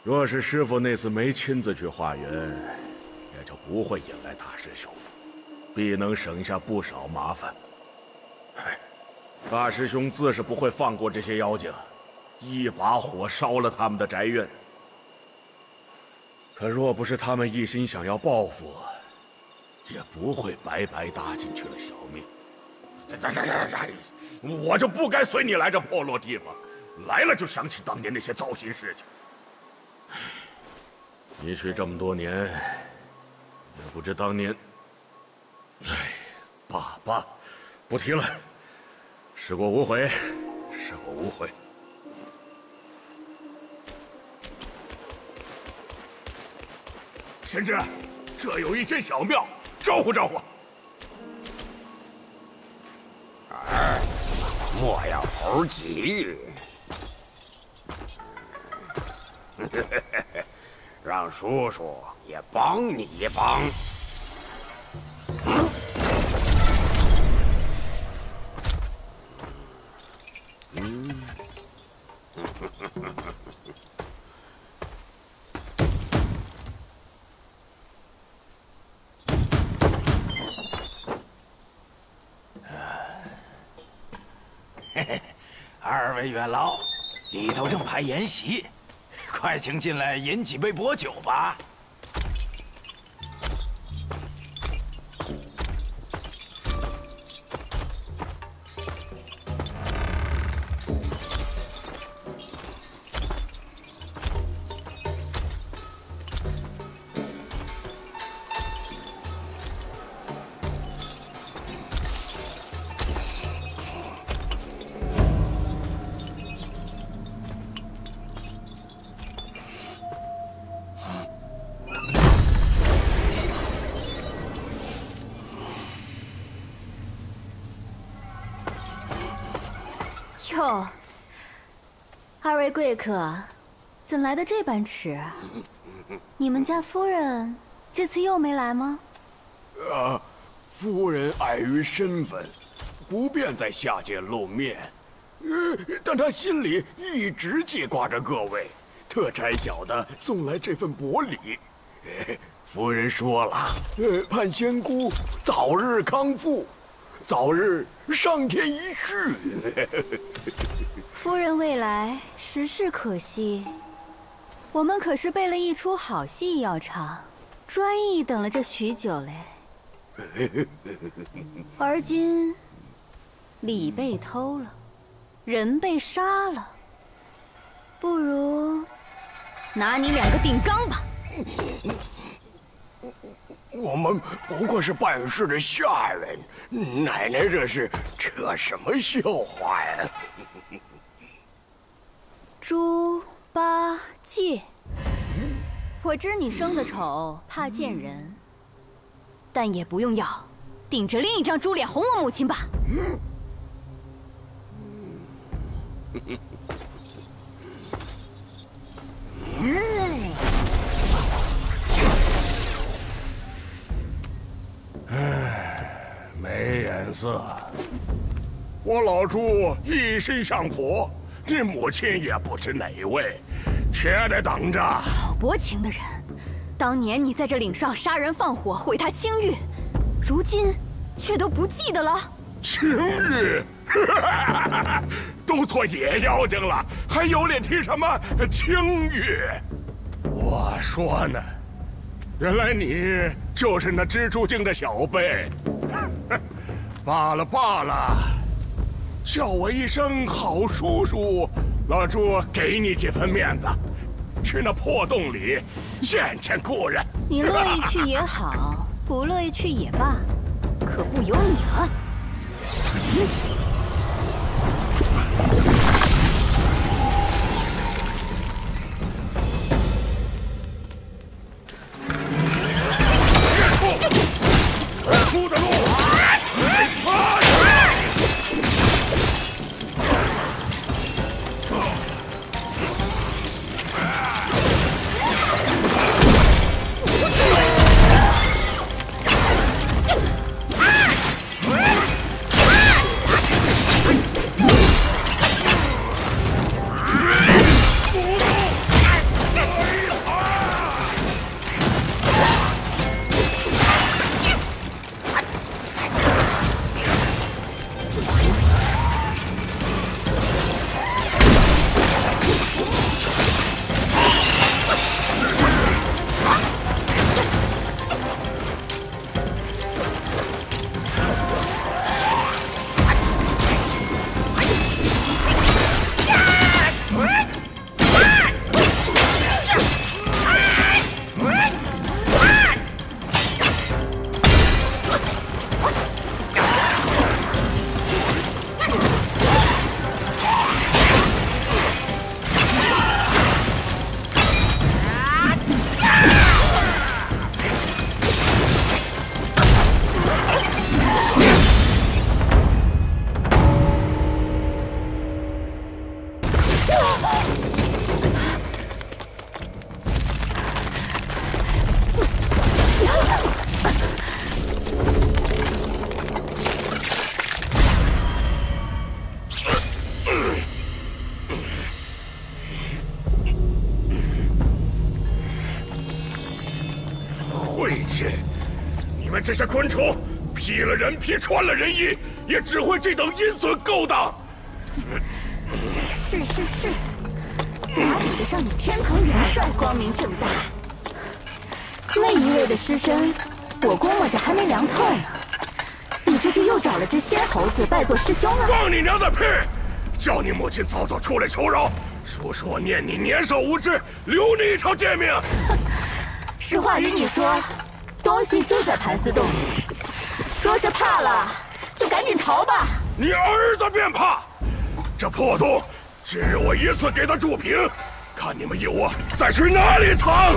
若是师傅那次没亲自去化缘，也就不会引来大师兄，必能省下不少麻烦。唉，大师兄自是不会放过这些妖精，一把火烧了他们的宅院。可若不是他们一心想要报复，也不会白白搭进去了小命。我就不该随你来这破落地方，来了就想起当年那些糟心事情。一去这么多年，也不知当年……哎，罢，不提了。事过无悔，事过无悔。贤侄，这有一间小庙，招呼招呼。 莫要猴急，让叔叔也帮你一帮。 二位元老，里头正排筵席，快请进来饮几杯薄酒吧。 哟，二位贵客，怎来的这般迟？你们家夫人这次又没来吗？ 夫人碍于身份，不便在下界露面。但她心里一直记挂着各位，特差小的送来这份薄礼。夫人说了，盼仙姑早日康复，早日上天一续。 夫人未来，实是可惜。我们可是备了一出好戏要唱，专意等了这许久嘞。而今礼被偷了，人被杀了，不如拿你两个顶缸吧。 我们不过是办事的下人，奶奶这是扯什么笑话呀？ 猪八戒，我知你生的丑，怕见人，但也不用要，顶着另一张猪脸哄我母亲吧。 没眼色。 我老朱一心向佛，你母亲也不知哪位，且得等着。 好薄情的人，当年你在这岭上杀人放火，毁他清誉，如今却都不记得了。 清誉，都做野妖精了，还有脸提什么清誉？我说呢，原来你就是那蜘蛛精的小辈。罢了罢了，叫我一声好叔叔，老朱给你几分面子，去那破洞里见见故人。 你乐意去也好，不乐意去也罢，可不由你了。 出的路。 贱！你们这些昆虫，披了人皮，穿了人衣，也只会这等阴损勾当。 是，哪比得上你天蓬元帅光明正大？那一位的尸身，我估摸着还没凉透呢。你这就又找了只仙猴子拜做师兄了？ 放你娘的屁！叫你母亲早早出来求饶！叔叔我念你年少无知，留你一条贱命。 实话与你说，东西就在盘丝洞里。若是怕了，就赶紧逃吧。 你儿子便怕！这破洞，今日我一次给他筑平，看你们有我再去哪里藏！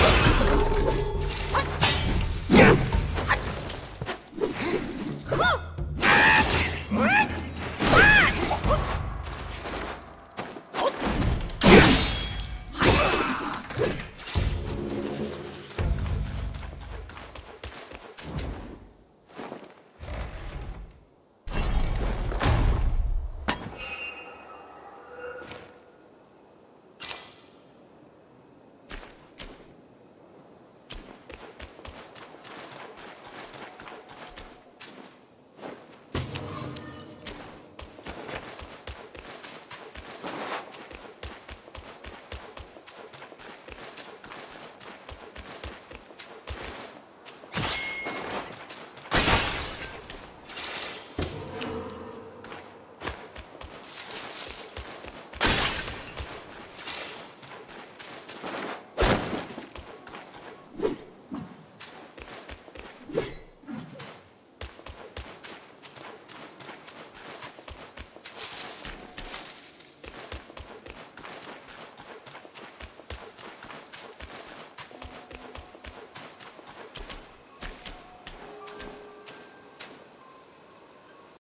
哼！